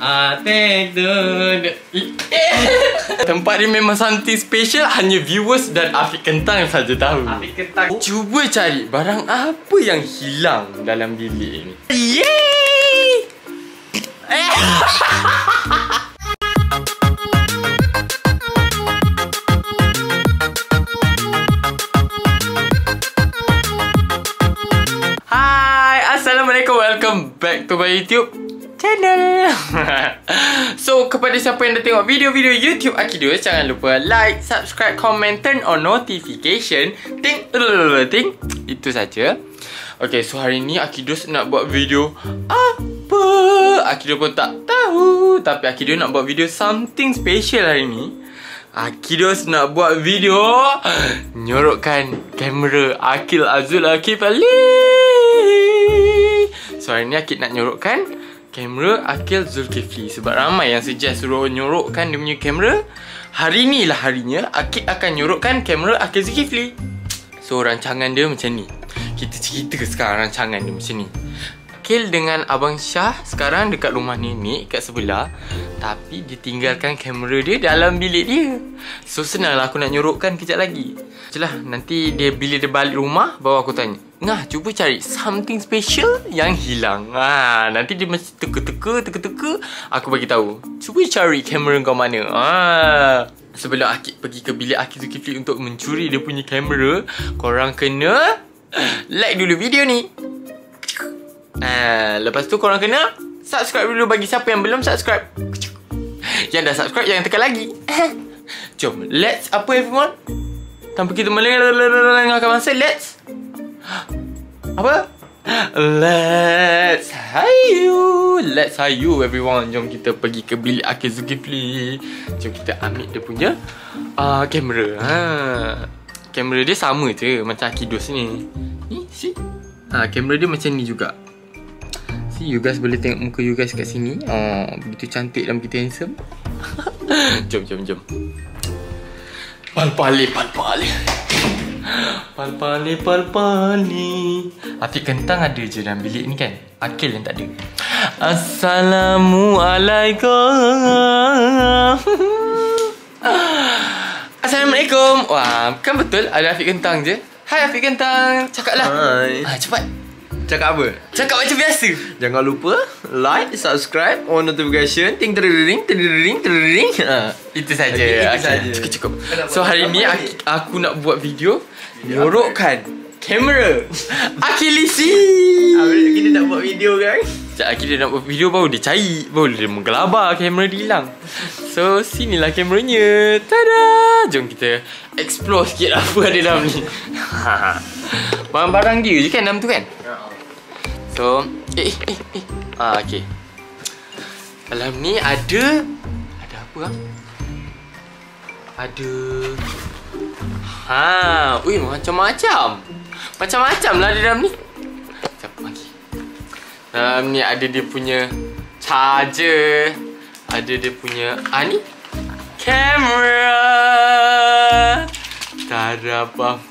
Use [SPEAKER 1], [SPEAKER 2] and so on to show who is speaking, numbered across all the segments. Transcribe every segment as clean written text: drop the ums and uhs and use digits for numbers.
[SPEAKER 1] Take the tempat ni memang something special. Hanya viewers dan Afiq Kentang saja tahu. Afiq Kentang cuba cari barang apa yang hilang dalam bilik ni. Yeay! Hai, Assalamualaikum. Welcome back to my YouTube channel. So, kepada siapa yang dah tengok video-video YouTube Akidus, jangan lupa like, subscribe, comment, turn on notification. Ting. Itu saja. Okay, so hari ni Akidus nak buat video apa? Akidus pun tak tahu. Tapi Akidus nak buat video something special hari ni. Akidus nak buat video nyorokkan kamera Akil Azul Akifali. So hari ni Akid nak nyorokkan kamera Akil Zulkifli. Sebab ramai yang suggest suruh nyorokkan dia punya kamera. Hari ni lah harinya Akid akan nyorokkan kamera Akil Zulkifli. So rancangan dia macam ni. Kita cerita sekarang rancangan dia macam ni. Akil dengan Abang Syah sekarang dekat rumah nenek kat sebelah. Tapi dia tinggalkan kamera dia dalam bilik dia. So senanglah aku nak nyorokkan kejap lagi. Jelah, nanti dia bila dia balik rumah baru aku tanya, Ngah, cuba cari something special yang hilang. Nanti dia mesti teka-teka. Aku bagi tahu. Cuba cari kamera kau mana. Sebelum Akid pergi ke bilik Akil Zulkifli untuk mencuri dia punya kamera, korang kena like dulu video ni. Lepas tu korang kena subscribe dulu bagi siapa yang belum subscribe. Yang dah subscribe jangan tekan lagi. Jom, let's apa everyone? Tanpa kita melengahkan masa, let's apa? Let's hayu everyone. Jom kita pergi ke bilik Akil Zulkifli. Jom kita ambil dia punya kamera. Kamera dia sama je macam Akidus ni. Ni see? Kamera dia macam ni juga. See, you guys boleh tengok muka you guys kat sini. Begitu cantik dan begitu handsome. Jom. Pal-pali. Afiq Kentang ada je dalam bilik ni kan. Akil yang tak ada. Assalamualaikum. Wah, kan betul ada Afiq Kentang je. Hai Afiq Kentang, cakaplah.
[SPEAKER 2] Hai.
[SPEAKER 1] Cepat.
[SPEAKER 2] Cakap apa?
[SPEAKER 1] Cakap macam biasa.
[SPEAKER 2] Jangan lupa like, subscribe, on notification, ting.
[SPEAKER 1] Itu saja. Cukup. So hari ni aku nak buat video nyorokkan kamera Akilisi.
[SPEAKER 2] Kita nak buat video kan?
[SPEAKER 1] Kita nak buat video baru dia cari, baru dia menggelabar kamera dia hilang. So sinilah kameranya. Tada. Jom kita explore sikit apa ada dalam ni. Barang-barang dia je kan dalam tu kan? So, okay. Dalam ni ada apa ah? Macam-macam. Macam-macam lah di dalam ni. Sekejap lagi. Dalam ni ada dia punya charger. Ada dia punya ni kamera. Tada.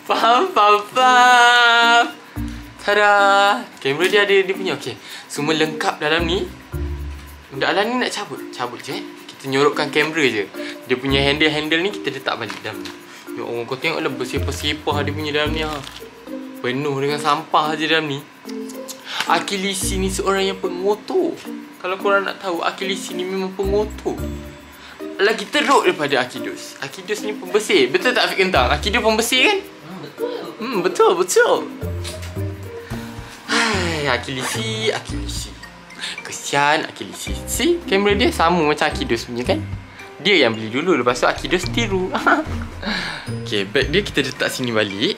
[SPEAKER 1] Tada. Kamera dia ada dia punya. Okay, semua lengkap dalam ni. Dalam ni nak cabut je. Kita nyorokkan kamera je. Dia punya handle ni kita letak balik dalam ni. Ya Allah, kau tengoklah bersepah-sepah dia punya dalam ni. Penuh dengan sampah je dalam ni. Akilisi ni seorang yang pengotor. Kalau korang nak tahu, Akilisi ni memang pengotor. Lagi teruk daripada Akidus. Akidus ni pembersih. Betul tak Afiq Kentang? Akidus pembersih kan? Betul. Hai, Akilisi. Kesian Akilisi. See, kamera dia sama macam Akidus punya kan? Dia yang beli dulu, lepas tu Akidus tiru. Okay, bag dia kita letak sini balik.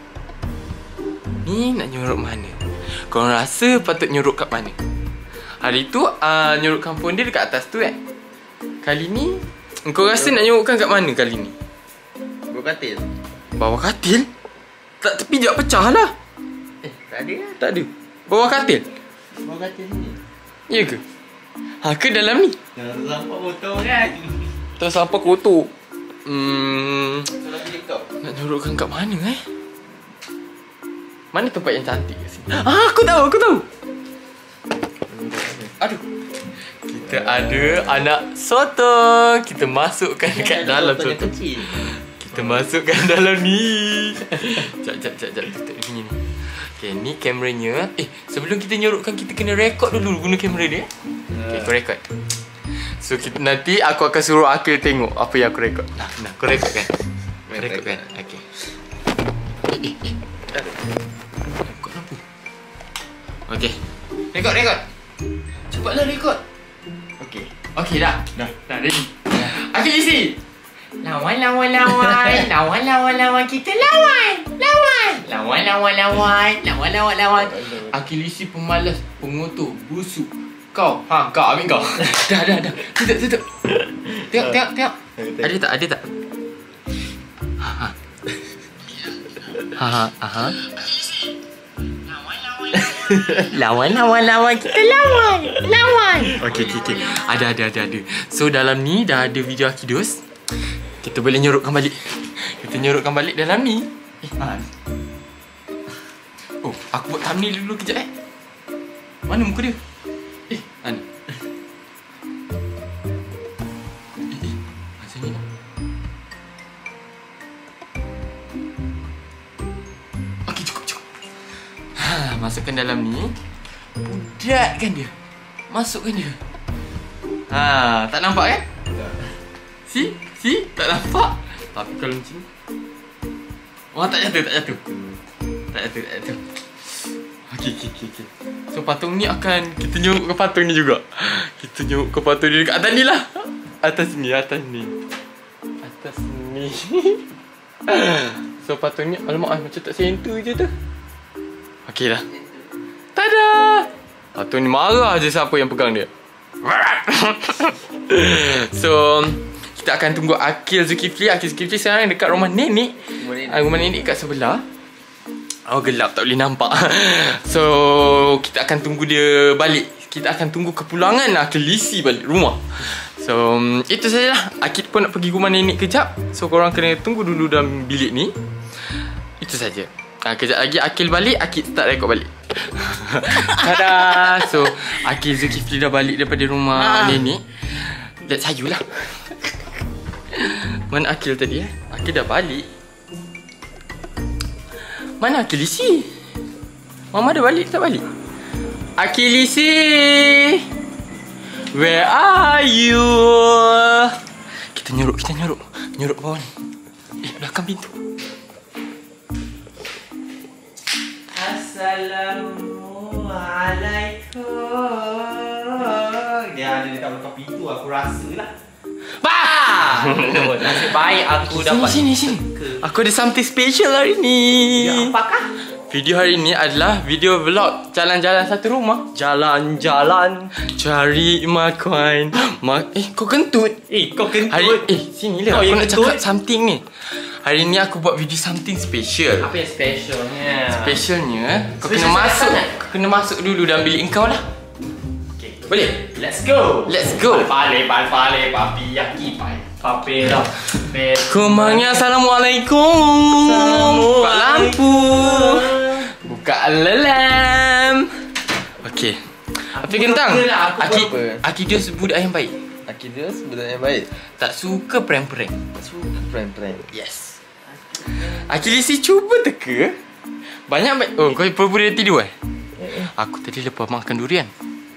[SPEAKER 1] Ni nak nyorok mana? Korang rasa patut nyorok kat mana? Hari tu nyorokkan phone dia dekat atas tu kan? Kali ni kau rasa nak nyorokkan kat mana kali ni?
[SPEAKER 2] Bawah katil.
[SPEAKER 1] Bawah katil? Tak tepi je pecah lah.
[SPEAKER 2] Tak ada kan?
[SPEAKER 1] Tak ada. Bawah katil?
[SPEAKER 2] Bawah katil ni.
[SPEAKER 1] Ya ke? Ke dalam ni?
[SPEAKER 2] Dalam sampah kotor kan?
[SPEAKER 1] Tak sampah kotor.
[SPEAKER 2] Salah pilih kau.
[SPEAKER 1] Nak nyorokkan kat mana Mana tempat yang cantik kat sini? Aku tahu. Aduh. Kita ada anak sotong. Kita masukkan kat dalam sotong.
[SPEAKER 2] kecil.
[SPEAKER 1] Kita masukkan dalam ni. Jap. Tutup dia punya ni. Okay, ni kameranya. Sebelum kita nyorokkan, kita kena rekod dulu guna kamera dia. Okay, kau rekod. So, nanti aku akan suruh Akil tengok apa yang aku rekod. Nah, kau rekod kan? Rekod kan? Okay. Rekod apa? Okay. Rekod. Cepatlah rekod. Okay, dah. Ready. Akil isi. Lawan kita lawan. Akil isi pemalas, pengotor, busuk. Kau ambil kau. Dah. Tutup. Tengok. Ada tak? Lawan kita lawan. Okay. Ada. So dalam ni dah ada video Akidos. Kita boleh nyorokkan balik. Dalam ni. Oh, aku buat thumbnail dulu kejap Mana muka dia? Mana? Macam ni. Okey, cukup. Masukkan dalam ni. Budatkan dia. Masukkan dia. Tak nampak kan? See? Tak nampak? Tapi kalau macam ni. Tak jatuh. Okay. So patung ni akan kita nyorokkan patung ni juga. Kita nyorokkan patung ni dekat atas ni lah. Atas ni. So patung ni alamak macam tak center je tu. Okay dah. Tada! Patung ni marah je siapa yang pegang dia. So kita akan tunggu Akil Zulkifli sekarang dekat rumah nenek. Rumah nenek kat sebelah. Oh, gelap, tak boleh nampak. So kita akan tunggu dia balik. Kita akan tunggu kepulangan Akil isi balik rumah. So itu sajalah. Akil pun nak pergi rumah nenek kejap. So korang kena tunggu dulu dalam bilik ni. Itu saja. Kejap lagi Akil balik, Akil start rekod balik. Tada. So Akil Zulkifli dah balik daripada rumah nenek. Let's sayu lah. Mana Akil tadi Akil dah balik. Mana Akil isi? Mama dah balik tak balik? Akil isi, where are you? Kita nyorok bawah ni. Belakang pintu. Assalamualaikum.
[SPEAKER 2] Dia ada dekat belakang pintu, aku rasa lah.
[SPEAKER 1] Nasib baik aku dapat sini. Aku ada something special hari ni.
[SPEAKER 2] Ya, apakah?
[SPEAKER 1] Video hari ni adalah video vlog jalan-jalan satu rumah.
[SPEAKER 2] Jalan-jalan
[SPEAKER 1] cari makan. Kau kentut.
[SPEAKER 2] Kau kentut.
[SPEAKER 1] Sini lah. Aku nak cakap something ni. Hari ni aku buat video something special.
[SPEAKER 2] Apa yang specialnya?
[SPEAKER 1] Specialnya kau kena masuk dulu dalam bilik kau lah. Boleh?
[SPEAKER 2] Let's go. Pale, papi, yaki, papi dah.
[SPEAKER 1] Kumangnya assalamualaikum. Buka lampu. Buka alarm. Okey. Api kentang. Akidos budak yang baik. Tak suka prank-prank. Yes. Akilisi cuba teka. Banyak. Oh, kau pura-pura tidur Aku tadi lepas makan durian.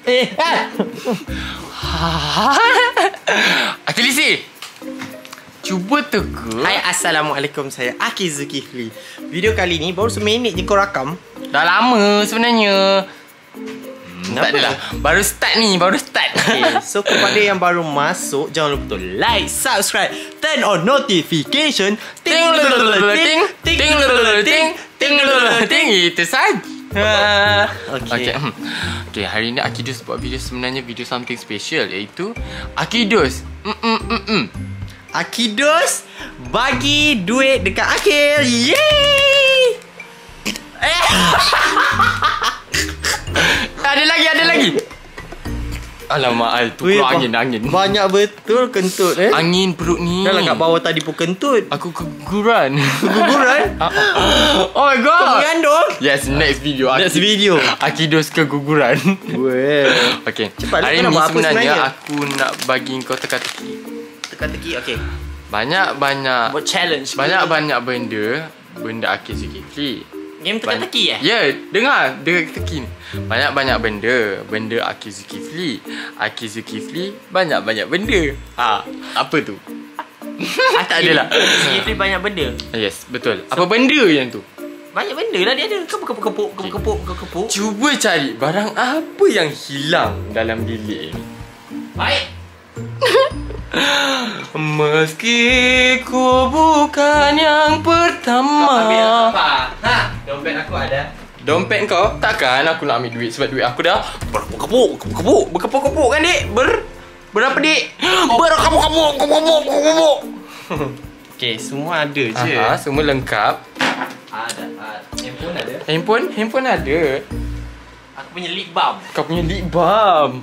[SPEAKER 1] Akilisi, cuba teka.
[SPEAKER 2] Hai, assalamualaikum. Saya Akil Zulkifli. Video kali ni baru seminit je kau rakam.
[SPEAKER 1] Dah lama sebenarnya. Tak adalah. Baru start.
[SPEAKER 2] Okay, so kepada yang baru masuk, jangan lupa like, subscribe, turn on notification.
[SPEAKER 1] Ting. Itu saja. Okay, hari ni Akidos buat video sebenarnya video something special, iaitu Akidos
[SPEAKER 2] Akidos bagi duit dekat Akil. Yeay!
[SPEAKER 1] Ada lagi. Alamak, tu
[SPEAKER 2] Weh,
[SPEAKER 1] keluar angin.
[SPEAKER 2] Banyak betul kentut
[SPEAKER 1] Angin perut ni.
[SPEAKER 2] Dah lah kat bawah tadi pun kentut.
[SPEAKER 1] Aku keguguran.
[SPEAKER 2] Keguguran.
[SPEAKER 1] Oh my god.
[SPEAKER 2] Kau mengandung.
[SPEAKER 1] Yes, next video.
[SPEAKER 2] Next video.
[SPEAKER 1] Akidos keguguran.
[SPEAKER 2] Weh.
[SPEAKER 1] Okay.
[SPEAKER 2] Cepat lah,
[SPEAKER 1] Hari
[SPEAKER 2] kau nak
[SPEAKER 1] ni
[SPEAKER 2] buat apa
[SPEAKER 1] sebenarnya
[SPEAKER 2] sebenarnya?
[SPEAKER 1] aku nak bagi kau teka-teki.
[SPEAKER 2] Teka-teki, okay.
[SPEAKER 1] Banyak-banyak
[SPEAKER 2] Buat challenge.
[SPEAKER 1] Banyak-banyak benda Akil Zulkifli.
[SPEAKER 2] Game teka-teki
[SPEAKER 1] Ya, dengar teka-teki ni. Banyak-banyak benda Akil Zulkifli. Akil Zulkifli banyak-banyak benda. Apa tu? Tak adalah.
[SPEAKER 2] Zulkifli banyak benda.
[SPEAKER 1] Yes, betul. Apa benda yang tu?
[SPEAKER 2] Banyak benda lah dia ada. Kau kepuk.
[SPEAKER 1] Cuba cari barang apa yang hilang dalam bilik ni.
[SPEAKER 2] Baik.
[SPEAKER 1] Meski ku bukan yang pertama.
[SPEAKER 2] Ha, dompet aku ada.
[SPEAKER 1] Dompet kau? Takkan aku nak ambil duit sebab duit aku dah berkepuk kan dik? Berapa dik? Berkepuk.
[SPEAKER 2] Okay, semua ada je.
[SPEAKER 1] Semua lengkap.
[SPEAKER 2] Ada. Handphone ada.
[SPEAKER 1] Handphone ada.
[SPEAKER 2] Aku punya lip balm.
[SPEAKER 1] Kau punya lip balm.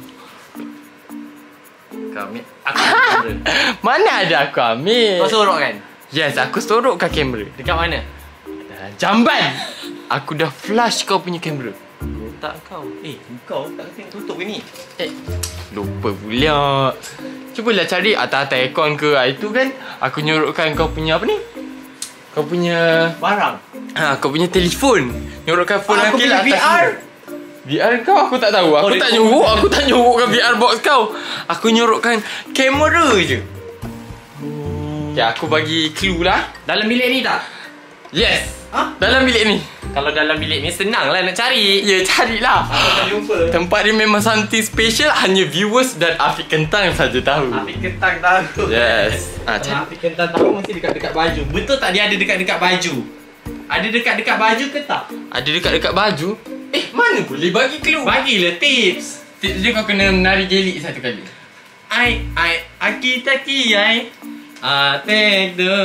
[SPEAKER 2] Aku kamera.
[SPEAKER 1] Mana ada aku ambil?
[SPEAKER 2] Kau sorok kan?
[SPEAKER 1] Yes, aku sorokkan kamera.
[SPEAKER 2] Dekat mana?
[SPEAKER 1] Jamban. Aku dah flash kau punya kamera.
[SPEAKER 2] Tak kau. Kau tak kena tutup ke ni?
[SPEAKER 1] Lupa pula. Cubalah cari atas aircon ke. Itu kan aku nyorokkan kau punya apa ni? Kau punya
[SPEAKER 2] Barang.
[SPEAKER 1] kau punya telefon. Nyorokkan phone
[SPEAKER 2] Aku
[SPEAKER 1] Akil
[SPEAKER 2] punya
[SPEAKER 1] atas
[SPEAKER 2] VR.
[SPEAKER 1] VR kau aku tak tahu. Aku tak nyorokkan VR box kau. Aku nyorokkan kamera je. Okay, aku bagi clue lah.
[SPEAKER 2] Dalam bilik ni tak?
[SPEAKER 1] Yes. Dalam bilik ni.
[SPEAKER 2] Kalau dalam bilik ni senang lah nak cari.
[SPEAKER 1] Ya, carilah.
[SPEAKER 2] Aku tak jumpa.
[SPEAKER 1] Tempat dia memang something special. Hanya viewers dan Afiq Kentang saja tahu.
[SPEAKER 2] Afiq Kentang tahu.
[SPEAKER 1] Yes.
[SPEAKER 2] Kalau Afiq Kentang tahu mesti dekat-dekat baju. Betul tak dia ada dekat-dekat baju? Ada dekat-dekat baju ke tak?
[SPEAKER 1] Ada dekat-dekat baju. Mana boleh bagi clue?
[SPEAKER 2] Bagilah tips.
[SPEAKER 1] Tips dia kau kena menari gelik satu kali.
[SPEAKER 2] Aki-taki, take the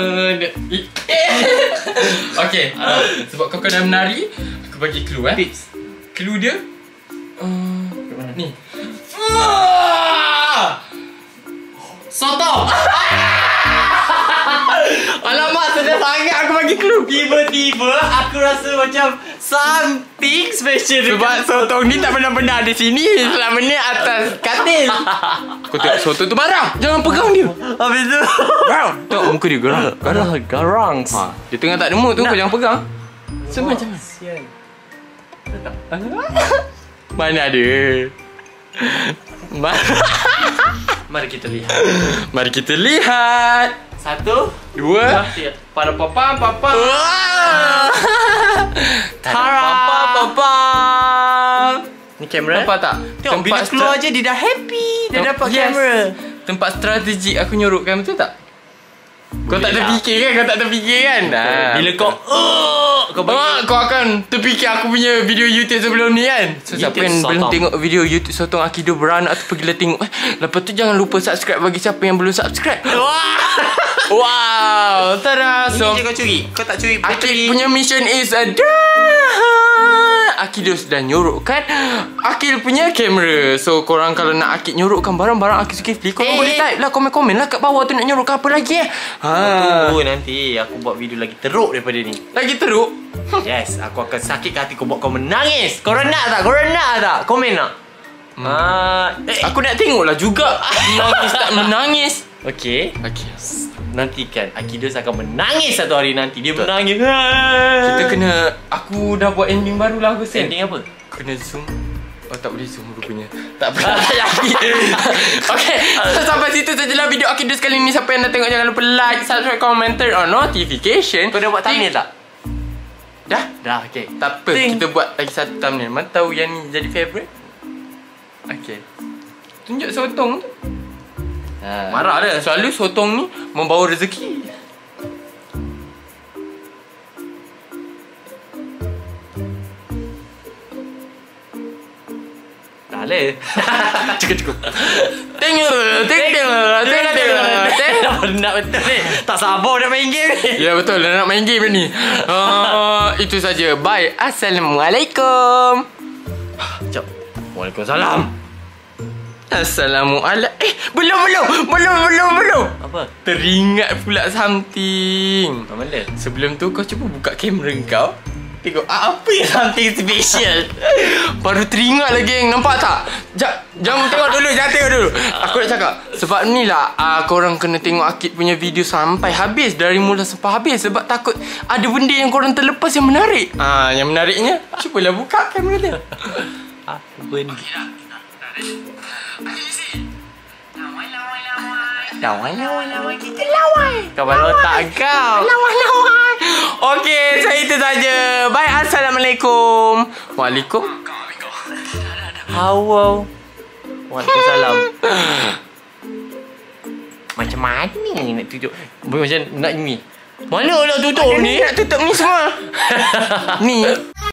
[SPEAKER 1] Okay. Sebab kau kena menari, aku bagi clue
[SPEAKER 2] tips.
[SPEAKER 1] Clue dia ni.
[SPEAKER 2] Soto.
[SPEAKER 1] Alamak, sedap sangat aku bagi clue.
[SPEAKER 2] Tiba-tiba aku rasa macam something special.
[SPEAKER 1] Sebab sotong ni tak pernah di sini. Selama ni atas katil. Kau tengok sotong tu marah. Jangan pegang dia.
[SPEAKER 2] Habis tu
[SPEAKER 1] Tengok muka dia garang. Dia tengah tak ada mood tu. Kau jangan pegang. Macam
[SPEAKER 2] sian.
[SPEAKER 1] mana ada.
[SPEAKER 2] Mari kita lihat.
[SPEAKER 1] Mari kita lihat.
[SPEAKER 2] 1,
[SPEAKER 1] 2.
[SPEAKER 2] 3. Pada papa.
[SPEAKER 1] Papa.
[SPEAKER 2] Ni kamera.
[SPEAKER 1] Nampak tak?
[SPEAKER 2] Tengok bila keluar je dia dah happy. Dia dapat kamera.
[SPEAKER 1] Tempat strategik aku nyorokkan, betul tak? Kau tak terfikir kan?
[SPEAKER 2] Bila kau
[SPEAKER 1] kau akan terfikir aku punya video YouTube sebelum ni kan? So siapa yang belum tengok video YouTube Sotong Akido beranak tu, pergilah tengok. Lepas tu jangan lupa subscribe bagi siapa yang belum subscribe. Wow, tada. So
[SPEAKER 2] kau curi. Kau tak curi.
[SPEAKER 1] Akil punya mission is Akil sudah nyorokkan Akil punya kamera. So korang kalau nak Akil nyorokkan barang-barang Akil Zulkifli, korang boleh type lah, komen-komen lah kat bawah tu nak nyorokkan apa lagi
[SPEAKER 2] Tunggu nanti aku buat video lagi teruk daripada ni.
[SPEAKER 1] Lagi teruk?
[SPEAKER 2] Yes, aku akan sakit hati kau buat kau menangis. Korang nak tak? Komen tak?
[SPEAKER 1] Aku nak tengok lah juga. Menangis tak menangis.
[SPEAKER 2] Okay. Nantikan Akidos akan menangis satu hari nanti. Dia
[SPEAKER 1] betul.
[SPEAKER 2] Menangis.
[SPEAKER 1] Kita kena. Aku dah buat ending baru lah aku send.
[SPEAKER 2] Ending apa?
[SPEAKER 1] Kena zoom. Oh tak boleh zoom rupanya. Tak pernah yakin. Okay, so sampai situ sajalah video Akidos kali ni. Siapa yang dah tengok jangan lupa like, subscribe, comment, turn on notification.
[SPEAKER 2] Kau dah buat thumbnail tak?
[SPEAKER 1] Dah, okay. Tak apa, kita buat lagi satu thumbnail. Mana tahu yang ni jadi favourite. Okay. Tunjuk sotong tu.
[SPEAKER 2] Marah dia.
[SPEAKER 1] Selalu sotong ni membawa rezeki.
[SPEAKER 2] Dah le.
[SPEAKER 1] Cukup. Tengok.
[SPEAKER 2] Nak betul ni. Tak sabar nak main game ni.
[SPEAKER 1] Ya betul, nak main game ni. Itu saja. Bye. Assalamualaikum.
[SPEAKER 2] Waalaikumsalam.
[SPEAKER 1] Assalamualaikum. Belum.
[SPEAKER 2] Apa?
[SPEAKER 1] Teringat pula something.
[SPEAKER 2] Apa benda?
[SPEAKER 1] Sebelum tu kau cuba buka kamera kau. Tengok apa yang something special. Baru teringat lagi, geng. Nampak tak? Jangan tengok dulu. Aku nak cakap. Sebab ni lah korang kena tengok Akid punya video sampai habis. Dari mula sampai habis. Sebab takut ada benda yang korang terlepas yang menarik. Yang menariknya, cubalah buka kamera dia.
[SPEAKER 2] Apa benda?
[SPEAKER 1] Lawai kita lawai. Kawan otak kau. Lawai. Okey, saya itu saja. Bye. Assalamualaikum. Waalaikumsalam.
[SPEAKER 2] Wow. Waalaikumsalam. Macam mana nak tutup? Macam nak ni. Mana nak tutup ni?
[SPEAKER 1] Nak tutup ni semua. Ni.